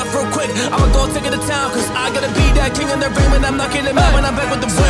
off real quick. I'ma go take it to town, cause I gotta be that king in the ring when I'm knocking him out. When I'm back with the